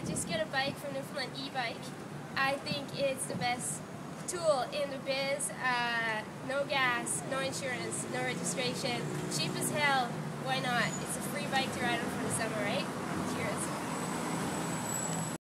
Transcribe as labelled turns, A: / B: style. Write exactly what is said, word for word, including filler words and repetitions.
A: just get a bike from Newfoundland e-bike. I think it's the best tool in the biz. Uh, no gas, no insurance, no registration, cheap as hell. Why not? It's a